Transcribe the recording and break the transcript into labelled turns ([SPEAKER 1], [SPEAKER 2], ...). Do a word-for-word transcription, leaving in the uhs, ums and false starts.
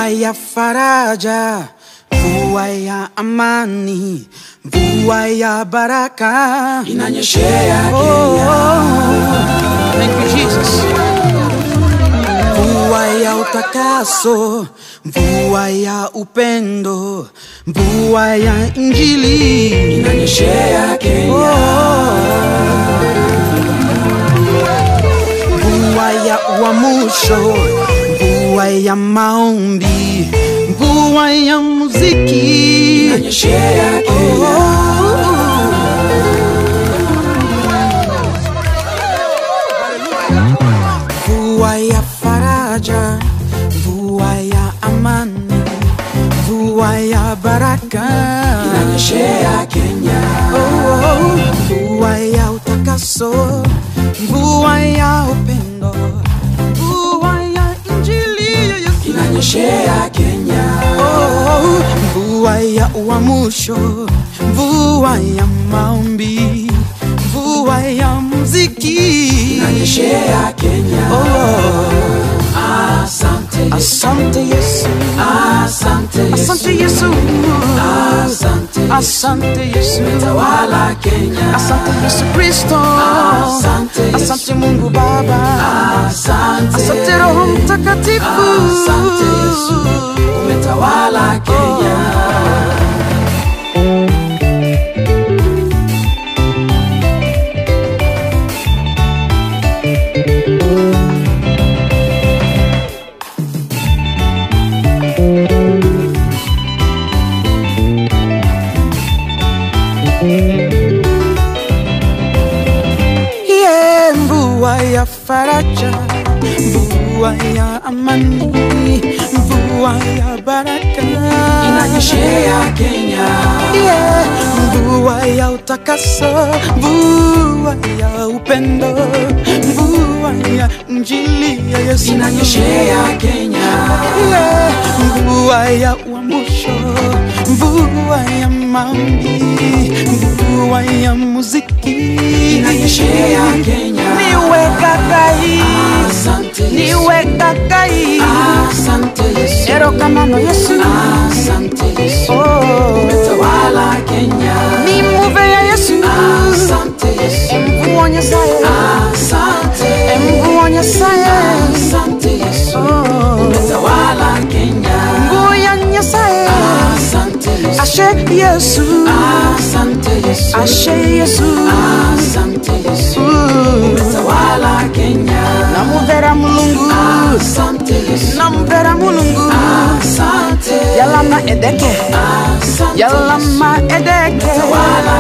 [SPEAKER 1] Mvua ya faraja, mvua ya amani, mvua ya baraka
[SPEAKER 2] inanyeshea Kenya.
[SPEAKER 1] Oh, thank you Jesus. Mvua ya utakaso, mvua ya upendo, mvua ya injili
[SPEAKER 2] inanyeshea Kenya.
[SPEAKER 1] Oh, mvua ya uamsho, mvua ya maombi, mvua ya muziki
[SPEAKER 2] inanyeshea Kenya.
[SPEAKER 1] Oh, mvua ya faraja, mvua ya amani, mvua ya baraka
[SPEAKER 2] inanyeshea Kenya.
[SPEAKER 1] Oh, mvua ya utakaso, mvua ya upendo, mvua ya injili
[SPEAKER 2] inanyeshea Kenya.
[SPEAKER 1] Oh, mvua ya uamsho, mvua ya maombi, mvua ya muziki
[SPEAKER 2] inanyeshea Kenya.
[SPEAKER 1] Oh,
[SPEAKER 2] asante
[SPEAKER 1] asante Yesu,
[SPEAKER 2] asante Yesu,
[SPEAKER 1] asante Yesu,
[SPEAKER 2] asante
[SPEAKER 1] asante Yesu,
[SPEAKER 2] umetawala Kenya.
[SPEAKER 1] asante Yesu Kristo,
[SPEAKER 2] asante Yesu,
[SPEAKER 1] asante Mungu Baba,
[SPEAKER 2] asante,
[SPEAKER 1] asante Roho Mtakatifu,
[SPEAKER 2] asante Yesu, umetawala Kenya.
[SPEAKER 1] Yeah, mvua ya faraja, mvua ya amani, mvua ya baraka
[SPEAKER 2] inanyeshea Kenya.
[SPEAKER 1] Yeah, mvua ya utakaso, mvua ya upendo, mvua ya injili ya Yesu
[SPEAKER 2] inanyeshea Kenya.
[SPEAKER 1] Yeah, mvua ya uamsho, mvua ya maombi, mvua ya muziki
[SPEAKER 2] inanyeshea Kenya.
[SPEAKER 1] niwe kakai,
[SPEAKER 2] asante Yesu,
[SPEAKER 1] niwe kakai,
[SPEAKER 2] asante Yesu,
[SPEAKER 1] erokamano Yesu,
[SPEAKER 2] asante Yesu,
[SPEAKER 1] oh,
[SPEAKER 2] umetawala Kenya.
[SPEAKER 1] ni muve ya Yesu,
[SPEAKER 2] asante Yesu,
[SPEAKER 1] mvua nyasaye,
[SPEAKER 2] asante,
[SPEAKER 1] mvua nyasaye,
[SPEAKER 2] asante Yesu,
[SPEAKER 1] oh,
[SPEAKER 2] umetawala Kenya.
[SPEAKER 1] mvua ya nyasaye,
[SPEAKER 2] asante Yesu,
[SPEAKER 1] ashe Yesu,
[SPEAKER 2] asante Yesu,
[SPEAKER 1] ashe Yesu,
[SPEAKER 2] asante Yesu, umetawala Kenya.
[SPEAKER 1] namuvera mulungu,
[SPEAKER 2] asante Yesu,
[SPEAKER 1] namuvera mulungu,
[SPEAKER 2] asante,
[SPEAKER 1] yalama edeke,
[SPEAKER 2] asante
[SPEAKER 1] yalama edeke,
[SPEAKER 2] umetawala